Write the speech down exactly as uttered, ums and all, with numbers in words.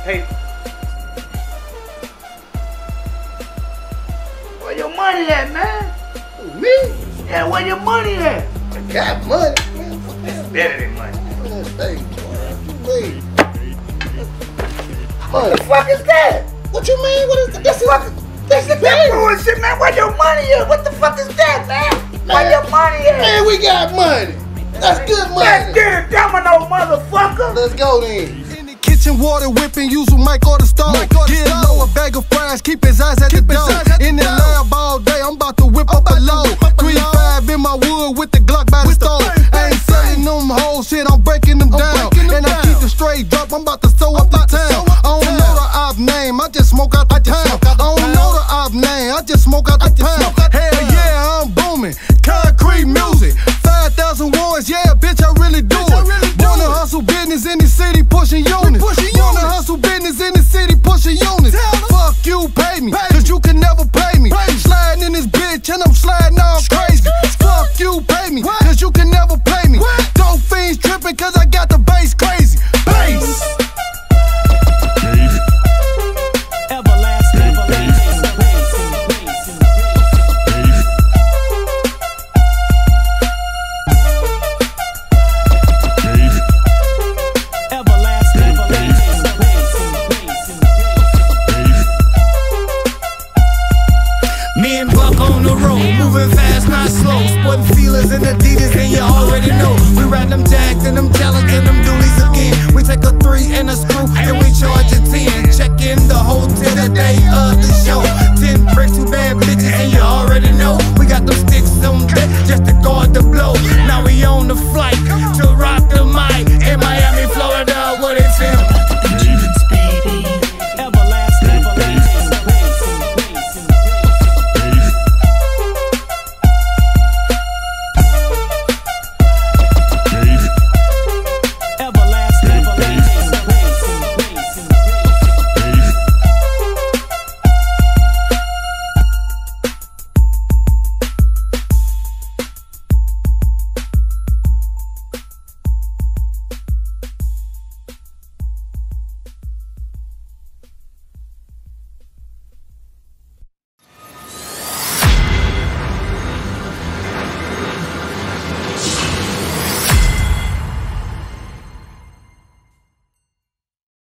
Hey. Where your money at, man? Who, me? Yeah, where your money at? I got money, man. It's better than money. Hey, wait. What the fuck is that? What you mean? What is that? That's Fuck, That's the that pay. bullshit, man. Where your money at? What the fuck is that, man? Where Man. your money at? Man, we got money. That's good money. Let's get it, domino, motherfucker. Let's go then. Kitchen water whipping, use a mic or the stove. Get low, a bag of fries, keep his eyes at the door. In the lab all day, I'm about to whip up a load. Three five in my wood with the Glock by the stove. I ain't selling them whole shit, I'm breaking them down. And I keep the straight drop, I'm about to sew up the town. I don't know the op name, I just smoke out the town. I don't know the op name, I just smoke out the pound. Hell yeah, I'm booming, concrete music. five thousand ones, yeah, bitch, I really do it. Wanna hustle business in the city, pushing units. Wanna hustle business in the city, pushing units. Fuck you, pay me, cause you can never pay me. Sliding in this bitch and I'm sliding all crazy. Fuck you, pay me, cause you can never pay me. Dope fiends tripping cause I got the bass crazy. Bass! Me and Buck on the road, moving fast, not slow. Sporting feelers and Adidas, and you already know. We ride them Jacks and them Jellies and them Doolies again. We take a three and a screw, and we charge a ten. Check in the hotel the day of the show. Ten bricks, too bad.